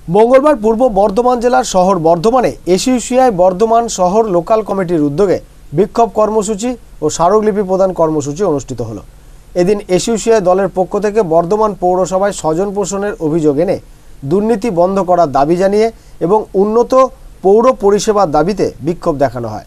মঙ্গলবার পূর্ব বর্ধমান জেলার শহর বর্ধমানে এসইউসিআই বর্ধমান শহর লোকাল কমিটির উদ্যোগে বিক্ষোভ কর্মসূচি ও স্মারকলিপি প্রদান কর্মসূচি অনুষ্ঠিত হলো। এদিন এসইউসিআই দলের পক্ষ থেকে বর্ধমান পৌরসভায় স্বজন পোষণের অভিযোগ এনে দুর্নীতি বন্ধ করার দাবি জানিয়ে এবং উন্নত পৌর পরিষেবার দাবিতে বিক্ষোভ দেখানো হয়।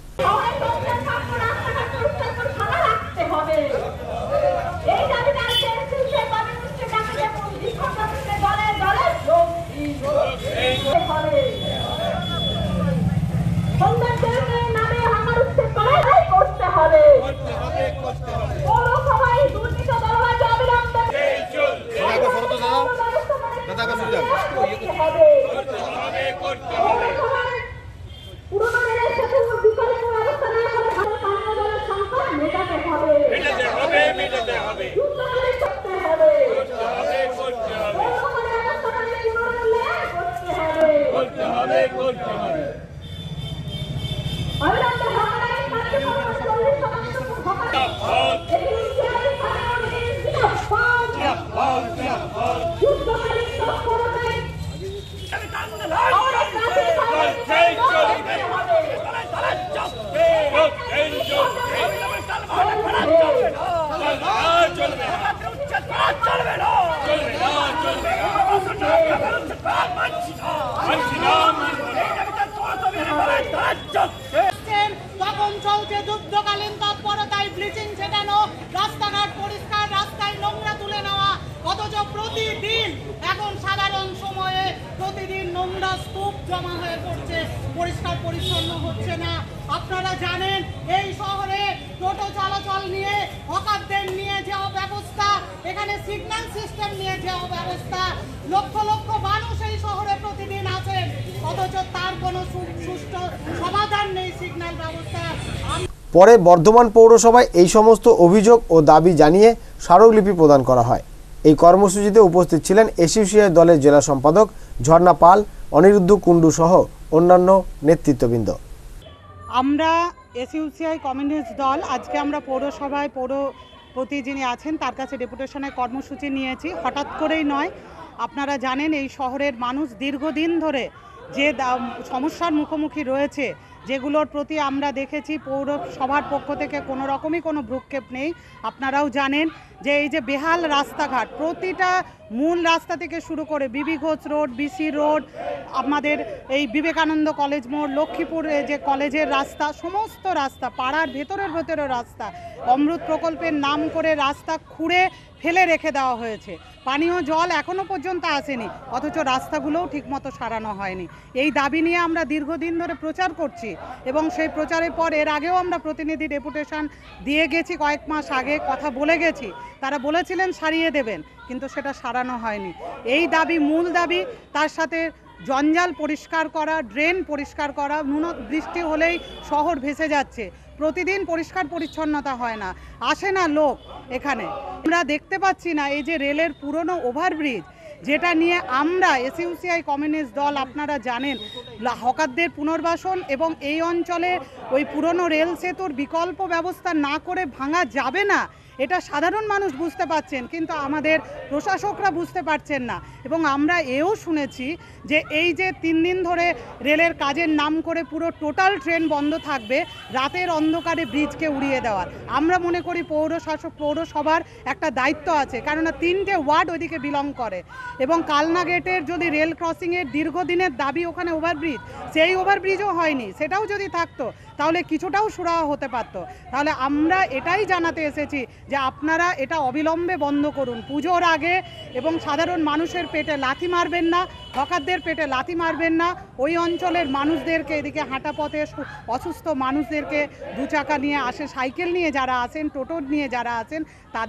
তখন চলছে যুদ্ধকালীন তৎপরতায় ব্লিচিং ছেটানো, রাস্তাঘাট পরিষ্কার, রাস্তায় নোংরা তুলে নেওয়া, অথচ প্রতিদিন এখন সাধারণ সময়ে প্রতিদিন নোংরা স্তূপ জমা হয়ে পড়ছে, পরিষ্কার পরিচ্ছন্ন হচ্ছে না। আপনারা জানেন এই শহরে টোটো চলাচল নিয়ে, হকারদের নিয়ে যে অব্যবস্থা, এখানে সিগন্যাল সিস্টেম নিয়ে যে অব্যবস্থা, লক্ষ লক্ষ মানুষ এই শহরে প্রতিদিন আছেন, অথচ তার কোনো সুষ্ঠু সমাধান নেই সিগন্যাল ব্যবস্থা। পরে বর্ধমান পৌরসভায় এই সমস্ত অভিযোগ ও দাবি জানিয়ে স্মারকলিপি প্রদান করা হয়। এই কর্মসূচিতে উপস্থিত ছিলেন এসইউসিআই দলের জেলা সম্পাদক ঝর্ণা পাল, অনিরুদ্ধ কুণ্ডু সহ অন্যান্য নেতৃত্ববৃন্দ। আমরা এসইউসিআই কমিউনিস্ট দল আজকে আমরা পৌরসভায় পৌরপতি যিনি আছেন তার কাছে ডেপুটেশনের কর্মসূচি নিয়েছি। হঠাৎ করেই নয়, আপনারা জানেন এই শহরের মানুষ দীর্ঘদিন ধরে যে সমস্যার মুখোমুখি রয়েছে, যেগুলোর প্রতি আমরা দেখেছি পৌরসভার পক্ষ থেকে কোনো রকমই কোনো ভ্রুক্ষেপ নেই। আপনারাও জানেন যে এই যে বেহাল রাস্তাঘাট, প্রতিটা মূল রাস্তা থেকে শুরু করে বিবি ঘোষ রোড, বিসি রোড, আমাদের এই বিবেকানন্দ কলেজ মোড়, লক্ষ্মীপুরে যে কলেজের রাস্তা, সমস্ত রাস্তা, পাড়ার ভেতরের রাস্তা, অমৃত প্রকল্পের নাম করে রাস্তা খুঁড়ে ফেলে রেখে দেওয়া হয়েছে। পানীয় জল এখনও পর্যন্ত আসেনি, অথচ রাস্তাগুলোও ঠিকমতো সারানো হয়নি। এই দাবি নিয়ে আমরা দীর্ঘদিন ধরে প্রচার করছি এবং সেই প্রচারের পর এর আগেও আমরা প্রতিনিধি ডেপুটেশন দিয়ে গেছি, কয়েক মাস আগে কথা বলে গেছি। তারা বলেছিলেন সারিয়ে দেবেন, কিন্তু সেটা সারানো হয়নি। এই দাবি মূল দাবি, তার সাথে জঞ্জাল পরিষ্কার করা, ড্রেন পরিষ্কার করা। বৃষ্টি হলেই শহর ভেসে যাচ্ছে, প্রতিদিন পরিষ্কার পরিচ্ছন্নতা হয় না, আসে না লোক এখানে। আমরা দেখতে পাচ্ছি না এই যে রেলের পুরনো ওভারব্রিজ, যেটা নিয়ে আমরা এসইউসিআই কমিউনিস্ট দল, আপনারা জানেন, হকারদের পুনর্বাসন এবং এই অঞ্চলে ওই পুরনো রেল সেতুর বিকল্প ব্যবস্থা না করে ভাঙা যাবে না, এটা সাধারণ মানুষ বুঝতে পারছেন, কিন্তু আমাদের প্রশাসকরা বুঝতে পারছেন না। এবং আমরা এও শুনেছি যে এই যে 3 দিন ধরে রেলের কাজের নাম করে পুরো টোটাল ট্রেন বন্ধ থাকবে, রাতের অন্ধকারে ব্রিজকে উড়িয়ে দেওয়ার। আমরা মনে করি পৌরসভার একটা দায়িত্ব আছে, কেননা 3টে ওয়ার্ড ওইদিকে বিলং করে এবং কালনা গেটের যদি রেল ক্রসিংয়ের দীর্ঘদিনের দাবি ওখানে ওভারব্রিজ, সেই ওভারব্রিজও হয়নি। সেটাও যদি থাকতো তাহলে কিছুটাও সুরাহা হতে পারতো। তাহলে আমরা এটাই জানাতে এসেছি যে আপনারা এটা অবিলম্বে বন্ধ করুন পুজোর আগে, এবং সাধারণ মানুষের পেটে লাথি মারবেন না, হকারদের পেটে লাথি মারবেন না। ওই অঞ্চলের মানুষদেরকে, এদিকে হাঁটা পথে অসুস্থ মানুষদেরকে, 2 চাকা নিয়ে আসে, সাইকেল নিয়ে যারা আছেন, টোটো নিয়ে যারা আছেন,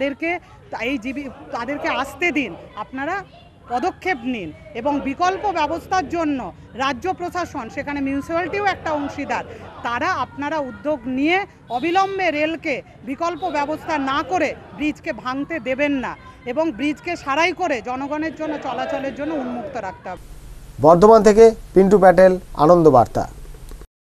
তাদেরকে আসতে দিন। আপনারা পদক্ষেপ নিন এবং বিকল্প ব্যবস্থার জন্য রাজ্য প্রশাসন, সেখানে মিউনিসিপ্যালিটিও একটা অংশীদার, তারা আপনারা উদ্যোগ নিয়ে অবিলম্বে রেলকে বিকল্প ব্যবস্থা না করে ব্রিজকে ভাঙতে দেবেন না এবং ব্রিজকে সারাই করে জনগণের জন্য চলাচলের জন্য উন্মুক্ত রাখতে হবে। বর্ধমান থেকে পিন্টু প্যাটেল, আনন্দ বার্তা।